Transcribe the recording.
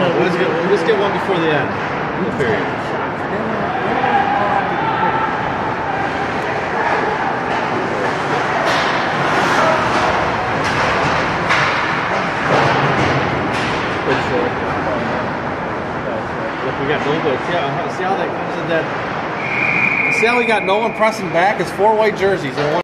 Let's get one before the end. Period. Look, we got Nolan. See how that comes in that. See how we got Nolan pressing back? It's 4 white jerseys and one.